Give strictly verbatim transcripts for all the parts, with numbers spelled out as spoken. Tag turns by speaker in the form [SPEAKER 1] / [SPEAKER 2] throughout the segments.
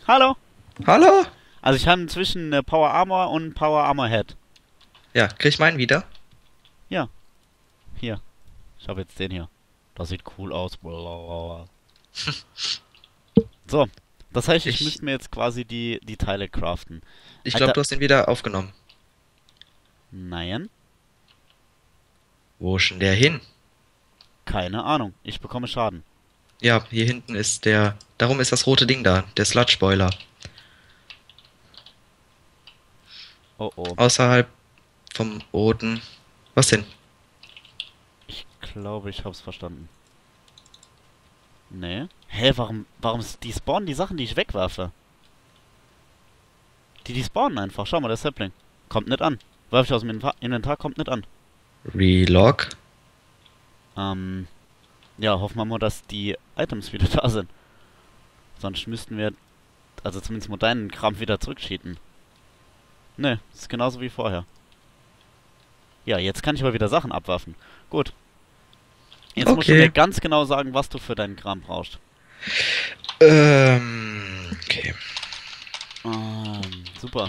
[SPEAKER 1] Hallo.
[SPEAKER 2] Hallo?
[SPEAKER 1] Also ich habe inzwischen eine Power Armor und ein Power Armor Head.
[SPEAKER 2] Ja, krieg ich meinen wieder?
[SPEAKER 1] Ja, hier. Ich habe jetzt den hier. Das sieht cool aus. So, das heißt, ich
[SPEAKER 2] Ich,
[SPEAKER 1] müsste mir jetzt quasi die, die Teile craften.
[SPEAKER 2] ich glaube,
[SPEAKER 1] Alter,
[SPEAKER 2] du hast den wieder aufgenommen.
[SPEAKER 1] nein,
[SPEAKER 2] Wo ist denn der hin?
[SPEAKER 1] keine Ahnung. Ich bekomme Schaden.
[SPEAKER 2] Ja, hier hinten ist der. Darum ist das rote Ding da, der Sludge-Boiler.
[SPEAKER 1] Oh oh.
[SPEAKER 2] Außerhalb vom roten. Was denn?
[SPEAKER 1] Ich glaube, ich hab's verstanden. Nee. Hä, warum, warum s- die spawnen die Sachen, die ich wegwerfe? Die, die spawnen einfach. Schau mal, der Sapling. Kommt nicht an. Werf ich aus dem Inventar, Inventar kommt nicht an.
[SPEAKER 2] Relog.
[SPEAKER 1] Ähm, ja, hoffen wir mal, dass die Items wieder da sind. Sonst müssten wir, also zumindest mal deinen Kram wieder zurückcheaten. Ne, ist genauso wie vorher. Ja, jetzt kann ich aber wieder Sachen abwerfen. Gut. Jetzt musst du mir
[SPEAKER 2] Okay.
[SPEAKER 1] ganz genau sagen, was du für deinen Kram brauchst.
[SPEAKER 2] Ähm, okay.
[SPEAKER 1] Ähm, super.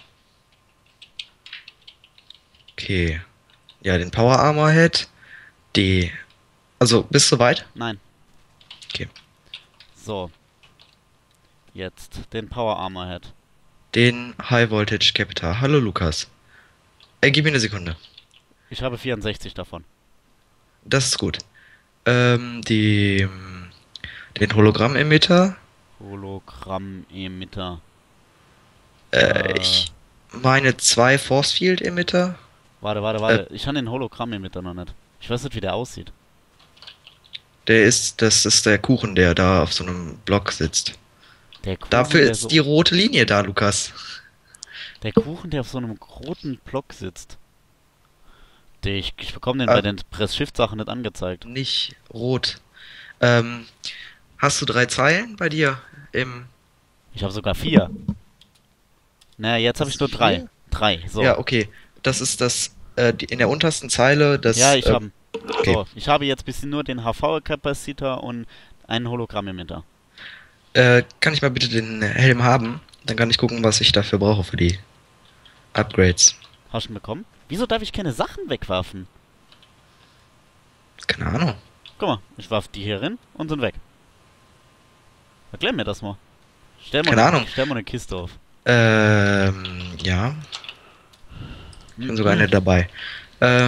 [SPEAKER 2] Okay. Ja, den Power Armor Head. Die. Also, bist du soweit?
[SPEAKER 1] Nein.
[SPEAKER 2] Okay.
[SPEAKER 1] So. Jetzt den Power Armor Head.
[SPEAKER 2] Den High Voltage Capital. Hallo Lukas. Äh, gib mir eine Sekunde.
[SPEAKER 1] Ich habe vierundsechzig davon.
[SPEAKER 2] Das ist gut. Ähm, die. Den Hologramm-Emitter.
[SPEAKER 1] Hologramm-Emitter.
[SPEAKER 2] Äh,
[SPEAKER 1] Äh,
[SPEAKER 2] ich meine zwei Force Field Emitter.
[SPEAKER 1] warte, warte,
[SPEAKER 2] Äh,
[SPEAKER 1] warte. Ich habe den Hologramm-Emitter noch nicht. Ich weiß nicht, wie der aussieht.
[SPEAKER 2] der ist, das ist der Kuchen, der da auf so einem Block sitzt.
[SPEAKER 1] Der
[SPEAKER 2] Dafür
[SPEAKER 1] Kuchen, der
[SPEAKER 2] ist
[SPEAKER 1] so.
[SPEAKER 2] die rote Linie da, Lukas.
[SPEAKER 1] Der Kuchen, der auf so einem roten Block sitzt. Der ich, ich bekomme den bei
[SPEAKER 2] Äh,
[SPEAKER 1] den Press-Shift-Sachen nicht angezeigt.
[SPEAKER 2] nicht rot. Ähm, hast du drei Zeilen bei dir im.
[SPEAKER 1] Ich habe sogar vier. Naja, jetzt habe
[SPEAKER 2] Hast
[SPEAKER 1] ich
[SPEAKER 2] du
[SPEAKER 1] nur drei.
[SPEAKER 2] vier?
[SPEAKER 1] Drei, so.
[SPEAKER 2] Ja, okay. Das ist das, äh, die, in der untersten Zeile
[SPEAKER 1] Ja,
[SPEAKER 2] das,
[SPEAKER 1] ich
[SPEAKER 2] äh,
[SPEAKER 1] habe.
[SPEAKER 2] okay.
[SPEAKER 1] So, ich habe jetzt bisschen nur den H V-Kapazitor und einen Hologramm-Emitter.
[SPEAKER 2] Äh, kann ich mal bitte den Helm haben? Dann kann ich gucken, was ich dafür brauche für die Upgrades.
[SPEAKER 1] Hast du ihn bekommen? Wieso darf ich keine Sachen wegwerfen?
[SPEAKER 2] Keine Ahnung.
[SPEAKER 1] Guck mal, ich warf die hier rein und sind weg. Erklär mir das mal. Stell mal
[SPEAKER 2] Keine
[SPEAKER 1] eine,
[SPEAKER 2] Ahnung.
[SPEAKER 1] stell mal eine Kiste auf.
[SPEAKER 2] Ähm, ja. Ich bin sogar eine dabei. Äh,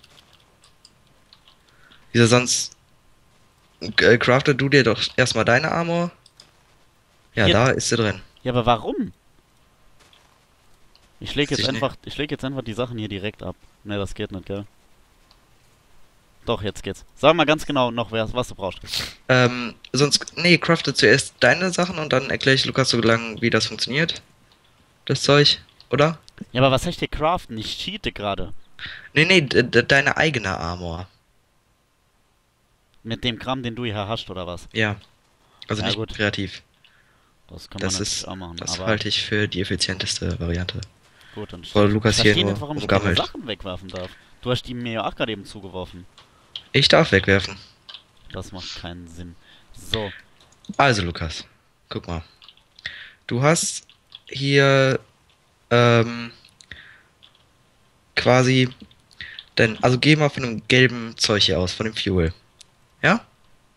[SPEAKER 2] wieso sonst äh, craftet du dir doch erstmal deine Armor? Ja,
[SPEAKER 1] Hier,
[SPEAKER 2] da ist sie drin.
[SPEAKER 1] ja, aber warum? Ich leg
[SPEAKER 2] Weiß
[SPEAKER 1] jetzt
[SPEAKER 2] ich nicht.
[SPEAKER 1] einfach, ich leg jetzt einfach die Sachen hier direkt ab. Ne, das geht nicht, gell? Doch, jetzt geht's. Sag mal ganz genau noch, wer, was du brauchst.
[SPEAKER 2] Ähm, sonst, nee, crafte zuerst deine Sachen und dann erkläre ich Lukas so lang, wie das funktioniert. Das Zeug, oder?
[SPEAKER 1] Ja, aber was soll ich dir craften? Ich cheate gerade.
[SPEAKER 2] Nee, nee, de de deine eigene Armor.
[SPEAKER 1] Mit dem Kram, den du hier hast, oder was?
[SPEAKER 2] Ja, also
[SPEAKER 1] Ja,
[SPEAKER 2] nicht
[SPEAKER 1] gut.
[SPEAKER 2] kreativ.
[SPEAKER 1] Das kann man
[SPEAKER 2] Das
[SPEAKER 1] natürlich
[SPEAKER 2] ist,
[SPEAKER 1] auch machen,
[SPEAKER 2] das
[SPEAKER 1] aber
[SPEAKER 2] halte ich für die effizienteste Variante.
[SPEAKER 1] gut, dann.
[SPEAKER 2] Bevor
[SPEAKER 1] Ich
[SPEAKER 2] Lukas hier
[SPEAKER 1] verstehe nicht,
[SPEAKER 2] nur
[SPEAKER 1] warum ich keine
[SPEAKER 2] rumgammelt.
[SPEAKER 1] Sachen wegwerfen darf. Du hast die mir ja auch gerade eben zugeworfen.
[SPEAKER 2] Ich darf wegwerfen.
[SPEAKER 1] Das macht keinen Sinn. So,
[SPEAKER 2] Also, Lukas, guck mal. Du hast hier ähm, quasi denn, also geh mal von dem gelben Zeug hier aus, von dem Fuel. Ja?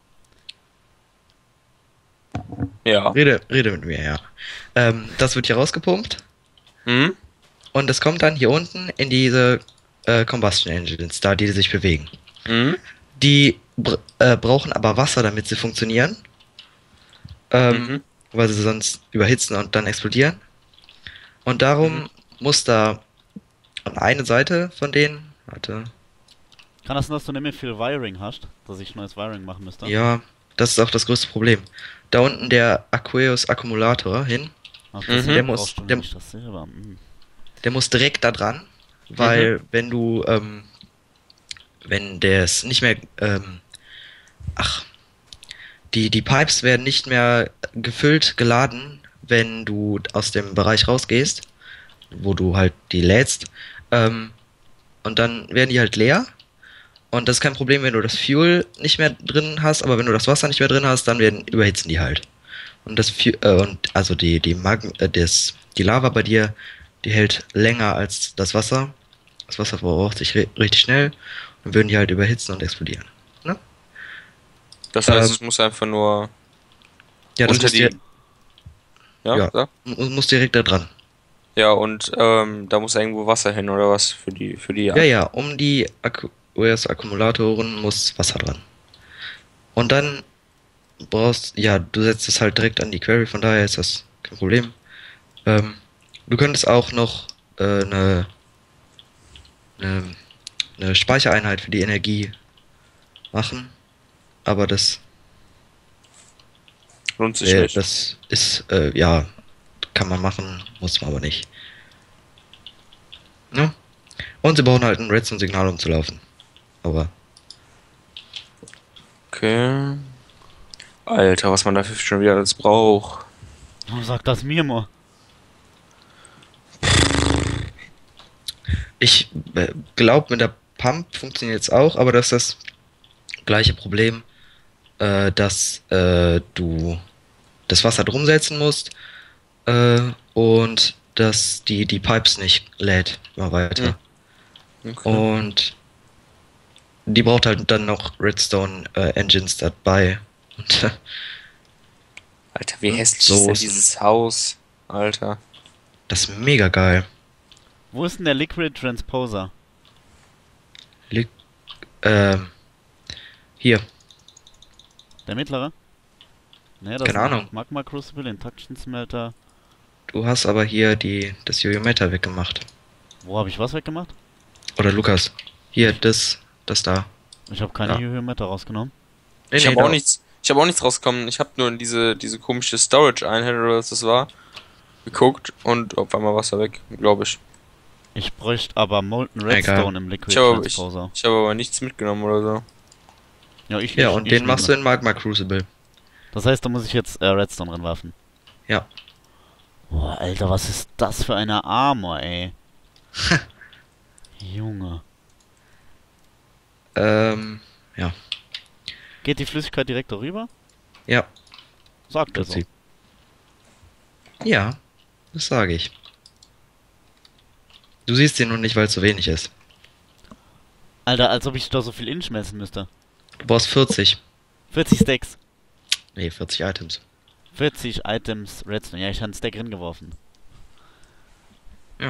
[SPEAKER 3] Ja.
[SPEAKER 2] Rede, rede mit mir, ja. Ähm, das wird hier rausgepumpt
[SPEAKER 3] Hm?
[SPEAKER 2] und es kommt dann hier unten in diese äh, Combustion Engines, da die sich bewegen.
[SPEAKER 3] Hm?
[SPEAKER 2] Die br äh, brauchen aber Wasser, damit sie funktionieren, ähm,
[SPEAKER 3] Mhm.
[SPEAKER 2] weil sie sonst überhitzen und dann explodieren. Und darum
[SPEAKER 3] Mhm.
[SPEAKER 2] muss da an eine Seite von denen, warte,
[SPEAKER 1] kann das sein, dass du nicht mehr viel Wiring hast? Dass ich neues Wiring machen müsste?
[SPEAKER 2] ja, das ist auch das größte Problem. Da unten der Aqueous Akkumulator hin,
[SPEAKER 1] Ach,
[SPEAKER 3] Mhm.
[SPEAKER 1] deswegen
[SPEAKER 2] der muss,
[SPEAKER 1] brauchst du
[SPEAKER 2] der,
[SPEAKER 1] nicht das Silber. Hm.
[SPEAKER 2] der muss direkt da dran,
[SPEAKER 3] Mhm.
[SPEAKER 2] weil wenn du, ähm, wenn der es nicht mehr, ähm, ach, die, die Pipes werden nicht mehr gefüllt, geladen, wenn du aus dem Bereich rausgehst, wo du halt die lädst, ähm, und dann werden die halt leer. Und das ist kein Problem, wenn du das Fuel nicht mehr drin hast, aber wenn du das Wasser nicht mehr drin hast, dann werden, überhitzen die halt. Und das Fu- äh, und also die die Magma, äh, das die Lava bei dir, die hält länger als das Wasser. Das Wasser verbraucht sich ri- richtig schnell und würden die halt überhitzen und explodieren. Ne?
[SPEAKER 3] Das heißt,
[SPEAKER 2] Ähm,
[SPEAKER 3] ich muss einfach nur
[SPEAKER 2] Ja, das
[SPEAKER 3] unter
[SPEAKER 2] muss
[SPEAKER 3] die.
[SPEAKER 2] dir,
[SPEAKER 3] Ja,
[SPEAKER 2] ja,
[SPEAKER 3] sag.
[SPEAKER 2] mu- muss direkt da dran.
[SPEAKER 3] Ja, und ähm, da muss irgendwo Wasser hin oder was für die für die
[SPEAKER 2] Ja, ja, um die Akku U S-Akkumulatoren muss Wasser dran. Und dann brauchst, ja, du setzt es halt direkt an die Query, von daher ist das kein Problem. Ähm, du könntest auch noch äh, eine, eine, eine Speichereinheit für die Energie machen, aber das,
[SPEAKER 3] lohnt sich
[SPEAKER 2] äh,
[SPEAKER 3] nicht.
[SPEAKER 2] das ist, äh, ja, kann man machen, muss man aber nicht. Ja? Und sie brauchen halt ein Redstone-Signal, um zu laufen. Aber,
[SPEAKER 3] Okay. Alter, was man dafür schon wieder alles braucht.
[SPEAKER 1] Oh, sag das mir mal.
[SPEAKER 2] ich äh, glaube, mit der Pump funktioniert es auch, aber das ist das gleiche Problem, äh, dass äh, du das Wasser drum setzen musst äh, und dass die, die Pipes nicht lädt immer weiter.
[SPEAKER 3] Hm. Okay.
[SPEAKER 2] Und die braucht halt dann noch Redstone äh, Engines dabei. Und äh,
[SPEAKER 3] Alter, wie hässlich
[SPEAKER 2] So
[SPEAKER 3] ist denn
[SPEAKER 2] ist-
[SPEAKER 3] dieses Haus? Alter.
[SPEAKER 2] das ist mega geil.
[SPEAKER 1] Wo ist denn der Liquid Transposer?
[SPEAKER 2] Li ähm, hier,
[SPEAKER 1] Der mittlere? Ne, das
[SPEAKER 2] Keine
[SPEAKER 1] ist
[SPEAKER 2] Ahnung.
[SPEAKER 1] Magma Crucible, Induction Smelter.
[SPEAKER 2] du hast aber hier die, das Jojo-Meter weggemacht.
[SPEAKER 1] Wo habe ich was weggemacht?
[SPEAKER 2] Oder Lukas. Hier, das, das da.
[SPEAKER 1] Ich habe keine
[SPEAKER 2] Ja.
[SPEAKER 1] Höhenmeter rausgenommen.
[SPEAKER 2] Nee,
[SPEAKER 3] Ich
[SPEAKER 2] nee,
[SPEAKER 3] habe auch
[SPEAKER 2] da-
[SPEAKER 3] nichts. Ich habe auch nichts rausgekommen. Ich habe nur in diese diese komische Storage-Einheit oder was das war geguckt und auf einmal Wasser weg, glaube ich.
[SPEAKER 1] Ich bräuchte aber Molten
[SPEAKER 2] Egal.
[SPEAKER 1] Redstone im Liquid
[SPEAKER 3] Ich habe ich,
[SPEAKER 1] Transposer.
[SPEAKER 3] ich habe aber nichts mitgenommen oder so.
[SPEAKER 1] Ja, ich
[SPEAKER 2] Ja,
[SPEAKER 1] ich,
[SPEAKER 2] und
[SPEAKER 1] ich
[SPEAKER 2] den
[SPEAKER 1] nehme.
[SPEAKER 2] machst du in Magma Crucible.
[SPEAKER 1] Das heißt, da muss ich jetzt äh, Redstone drin werfen.
[SPEAKER 2] Ja.
[SPEAKER 1] Boah, Alter, was ist das für eine Armor, ey? Junge.
[SPEAKER 2] Ähm, ja.
[SPEAKER 1] Geht die Flüssigkeit direkt darüber?
[SPEAKER 2] Ja,
[SPEAKER 1] Sagt er so.
[SPEAKER 2] Prinzip. Ja, das sage ich. Du siehst den nur nicht, weil es so wenig ist.
[SPEAKER 1] Alter, als ob ich da so viel inschmelzen müsste.
[SPEAKER 2] Du brauchst vierzig.
[SPEAKER 1] vierzig Stacks.
[SPEAKER 2] Nee, vierzig Items.
[SPEAKER 1] vierzig Items Redstone. Ja, ich habe einen Stack hingeworfen.
[SPEAKER 2] Ja.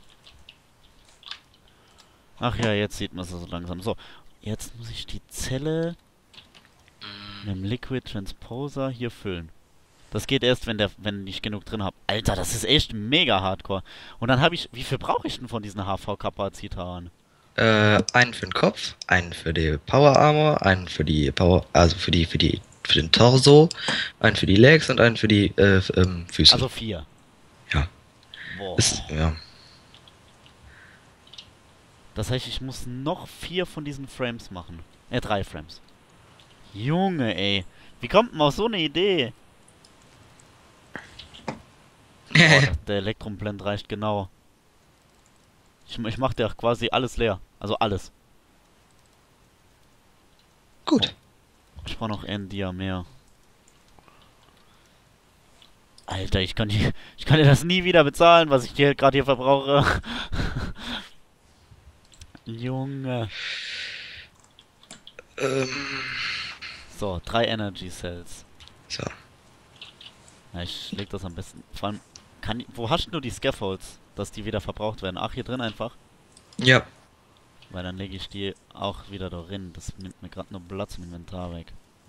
[SPEAKER 1] Ach ja, jetzt sieht man es so langsam. So, jetzt muss ich die Zelle mit dem Liquid Transposer hier füllen. Das geht erst, wenn der, wenn ich genug drin habe. Alter, das ist echt mega hardcore. Und dann habe ich, wie viel brauche ich denn von diesen H V-Kapazitaren?
[SPEAKER 2] Äh, einen für den Kopf, einen für die Power Armor, einen für die Power, also für die, für die, für den Torso, einen für die Legs und einen für die äh, f- ähm, Füße.
[SPEAKER 1] Also vier.
[SPEAKER 2] Ja.
[SPEAKER 1] Boah.
[SPEAKER 2] Ist, ja.
[SPEAKER 1] Das heißt, ich muss noch vier von diesen Frames machen. Äh, drei Frames. Junge, ey. Wie kommt man auf so eine Idee? Boah, der Elektronblend reicht genau. Ich, ich mach dir quasi alles leer. Also alles.
[SPEAKER 2] Gut.
[SPEAKER 1] Ich brauche noch ein Dia mehr. Alter, ich kann, die, ich kann dir das nie wieder bezahlen, was ich dir gerade hier verbrauche. Junge.
[SPEAKER 2] Ähm,
[SPEAKER 1] So, drei Energy Cells.
[SPEAKER 2] so.
[SPEAKER 1] Ja, ich leg das am besten. Vor allem, kann, ich- wo hast du die Scaffolds, dass die wieder verbraucht werden? Ach, hier drin einfach.
[SPEAKER 2] Ja.
[SPEAKER 1] Weil dann lege ich die auch wieder darin. Das nimmt mir gerade nur Platz im Inventar weg.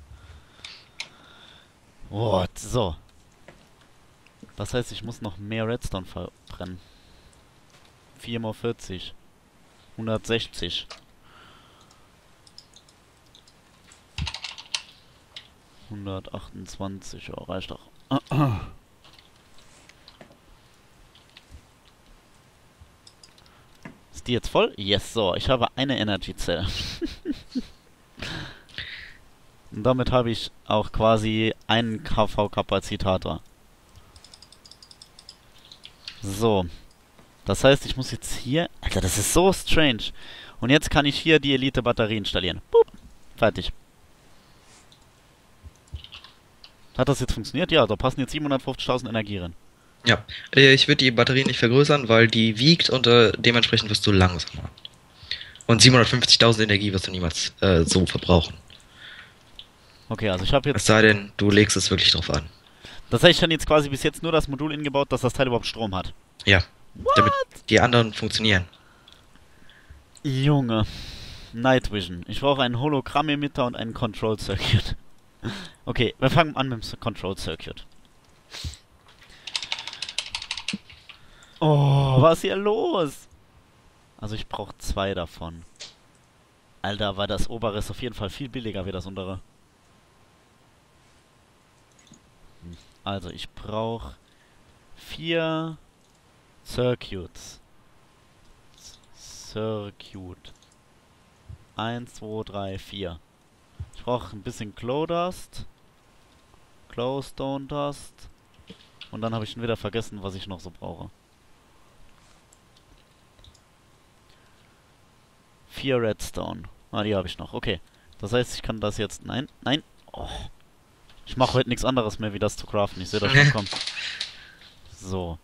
[SPEAKER 1] What? So. Das heißt, ich muss noch mehr Redstone verbrennen. vier mal vierzig. hundertsechzig. hundertachtundzwanzig. Oh, reicht doch. Ist die jetzt voll? Yes, so. Ich habe eine Energy Cell. Und damit habe ich auch quasi einen K V-Kapazitator. So. Das heißt, ich muss jetzt hier... Alter, das ist so strange. Und jetzt kann ich hier die Elite-Batterie installieren. Boop. Fertig. Hat das jetzt funktioniert? Ja, da passen jetzt siebenhundertfünfzigtausend Energie rein.
[SPEAKER 2] Ja. Äh, Ich würde die Batterie nicht vergrößern, weil die wiegt und äh, dementsprechend wirst du langsamer. Und siebenhundertfünfzigtausend Energie wirst du niemals äh, so verbrauchen.
[SPEAKER 1] Okay, also ich habe
[SPEAKER 2] Es
[SPEAKER 1] jetzt...
[SPEAKER 2] sei denn, du legst es wirklich drauf an.
[SPEAKER 1] Das heißt, ich habe jetzt quasi bis jetzt nur das Modul ingebaut, dass das Teil überhaupt Strom hat.
[SPEAKER 2] Ja. Damit die anderen funktionieren.
[SPEAKER 1] Junge. Night Vision. Ich brauche einen Hologramm-Emitter und einen Control Circuit. Okay, wir fangen an mit dem Control Circuit. Oh, was ist hier los? Also ich brauche zwei davon. Alter, war das obere ist auf jeden Fall viel billiger wie das untere. Hm. Also ich brauche vier Circuits. Circuit. Eins, zwei, drei, vier. Ich brauche ein bisschen Glow Dust. Glowstone Dust. Und dann habe ich schon wieder vergessen, was ich noch so brauche. Vier Redstone. Ah, die habe ich noch. Okay. Das heißt, ich kann das jetzt... Nein, nein. Oh. Ich mache heute nichts anderes mehr, wie das zu craften. Ich sehe das schon kommen. So.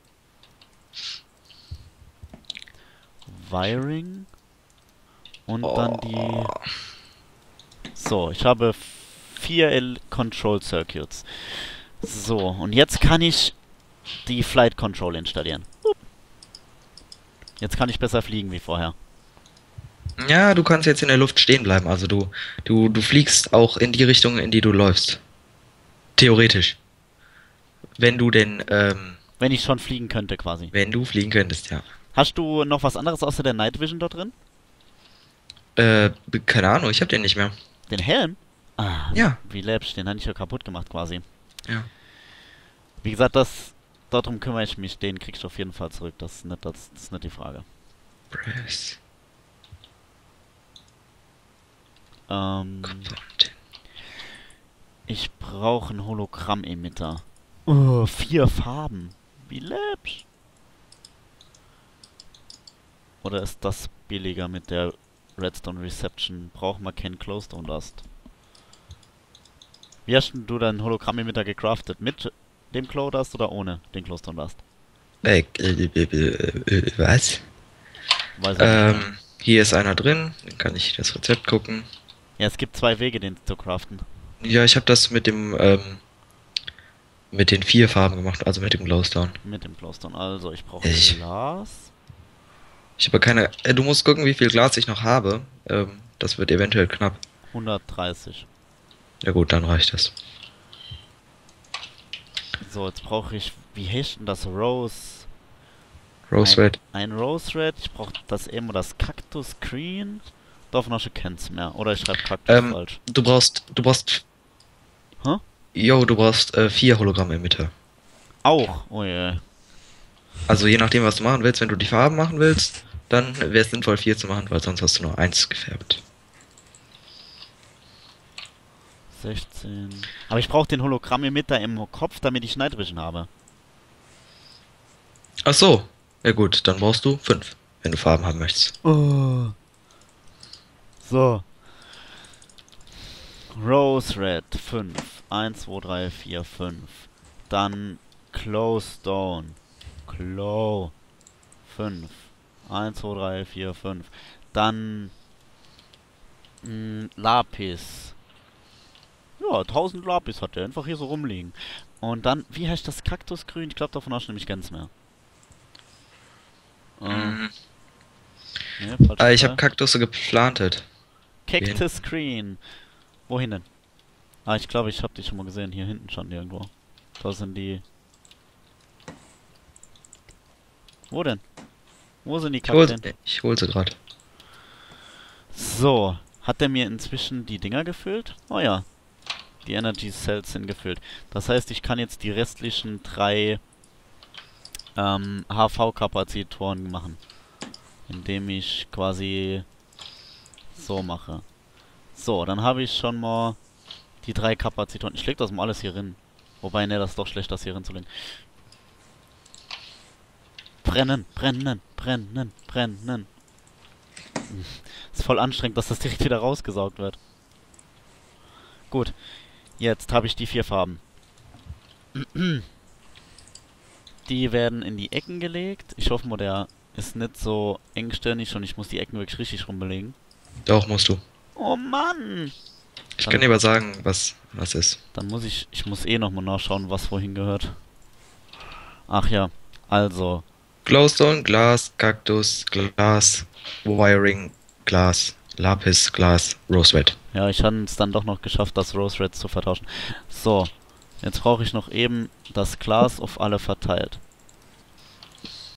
[SPEAKER 1] Wiring. Und
[SPEAKER 2] Oh.
[SPEAKER 1] dann die... So, ich habe vier L Control Circuits. So, und jetzt kann ich die Flight Control installieren. Jetzt kann ich besser fliegen wie vorher.
[SPEAKER 2] Ja, du kannst jetzt in der Luft stehen bleiben. Also du, du, du fliegst auch in die Richtung, in die du läufst. Theoretisch. Wenn du denn, ähm,
[SPEAKER 1] Wenn ich schon fliegen könnte quasi.
[SPEAKER 2] wenn du fliegen könntest, ja.
[SPEAKER 1] Hast du noch was anderes außer der Night Vision dort drin?
[SPEAKER 2] Äh, keine Ahnung, ich hab den nicht mehr.
[SPEAKER 1] Den Helm? Ah,
[SPEAKER 2] Ja.
[SPEAKER 1] wie läppsch, den hatte ich ja kaputt gemacht quasi.
[SPEAKER 2] Ja.
[SPEAKER 1] Wie gesagt, das, darum kümmere ich mich, den kriegst du auf jeden Fall zurück. Das ist nicht, das, das ist nicht die Frage.
[SPEAKER 2] Press.
[SPEAKER 1] Ähm,
[SPEAKER 2] Component.
[SPEAKER 1] ich brauche einen Hologramm-Emitter. Oh, vier Farben. Wie läppsch. Oder ist das billiger mit der Redstone Reception? Brauchen wir keinen Glowstone Dust. Wie hast denn du deinen Hologramm-Emitter gecraftet? Mit dem Glow Dust oder ohne den Glowstone Dust?
[SPEAKER 2] Äh, äh, äh, äh, äh, was?
[SPEAKER 1] Weiß ich nicht mehr.
[SPEAKER 2] Ähm, hier ist einer drin, dann kann ich das Rezept gucken.
[SPEAKER 1] Ja, es gibt zwei Wege, den zu craften.
[SPEAKER 2] Ja, ich habe das mit dem, ähm, mit den vier Farben gemacht, also mit dem Glowstone.
[SPEAKER 1] Mit dem Glowstone. Also, ich brauche
[SPEAKER 2] Ich-
[SPEAKER 1] Glas.
[SPEAKER 2] Ich habe keine, äh, du musst gucken, wie viel Glas ich noch habe. Ähm, das wird eventuell knapp.
[SPEAKER 1] hundertdreißig.
[SPEAKER 2] Ja gut, dann reicht das.
[SPEAKER 1] So, jetzt brauche ich... Wie heißt denn das? Rose...
[SPEAKER 2] Rose Red.
[SPEAKER 1] Ein Rose Red. Ich brauche das eben das Cactus Green. Davon hast du keins mehr. Oder ich schreibe Cactus
[SPEAKER 2] Ähm,
[SPEAKER 1] falsch.
[SPEAKER 2] Du brauchst, du brauchst,
[SPEAKER 1] Hä?
[SPEAKER 2] yo, du brauchst äh, vier Hologramm-Emitter.
[SPEAKER 1] Auch. Oh je.
[SPEAKER 2] Also je nachdem, was du machen willst, wenn du die Farben machen willst, dann wäre es sinnvoll, vier zu machen, weil sonst hast du nur eins gefärbt.
[SPEAKER 1] sechzehn. Aber ich brauche den Hologramm-Emitter im Kopf, damit ich Night Vision habe.
[SPEAKER 2] Ach so. Ja gut, dann brauchst du fünf, wenn du Farben haben möchtest.
[SPEAKER 1] Oh. So. Rose Red fünf. eins, zwei, drei, vier, fünf. Dann Glowstone. Glow. fünf. eins, zwei, drei, vier, fünf. Dann mh, Lapis. Ja, tausend Lapis hat der einfach hier so rumliegen. Und dann, wie heißt das Kaktusgrün? Ich glaube, davon hast du nämlich ganz mehr. Ähm, nee, falscher
[SPEAKER 2] Äh, ich
[SPEAKER 1] Fall.
[SPEAKER 2] habe Kaktusse geplantet.
[SPEAKER 1] Cactus Green. Wohin denn? Ah, ich glaube, ich habe die schon mal gesehen. Hier hinten schon irgendwo. Da sind die... Wo denn? Wo sind die
[SPEAKER 2] Ich hol,
[SPEAKER 1] Kakteen?
[SPEAKER 2] ich hol sie gerade.
[SPEAKER 1] So. Hat der mir inzwischen die Dinger gefüllt? Oh ja. Die Energy Cells sind gefüllt. Das heißt, ich kann jetzt die restlichen drei ähm, H V-Kapazitoren machen. Indem ich quasi so mache. So, dann habe ich schon mal die drei Kapazitoren. Ich leg das mal alles hier rein. Wobei, ne, das ist doch schlecht, das hier reinzulegen. Brennen, brennen, brennen, brennen. Ist voll anstrengend, dass das direkt wieder rausgesaugt wird. Gut. Jetzt habe ich die vier Farben. Die werden in die Ecken gelegt. Ich hoffe mal, der ist nicht so engstirnig und ich muss die Ecken wirklich richtig rumbelegen.
[SPEAKER 2] Doch, musst du.
[SPEAKER 1] Oh Mann!
[SPEAKER 2] Ich
[SPEAKER 1] Dann-
[SPEAKER 2] kann dir aber sagen, was, was ist.
[SPEAKER 1] Dann muss ich, ich muss eh nochmal nachschauen, was wohin gehört. Ach ja, also,
[SPEAKER 2] Glowstone, Glas, Kaktus, Glas, Wiring, Glas, Lapis, Glas, Rose Red.
[SPEAKER 1] ja, ich habe es dann doch noch geschafft, das Rose Red zu vertauschen. So, jetzt brauche ich noch eben das Glas auf alle verteilt.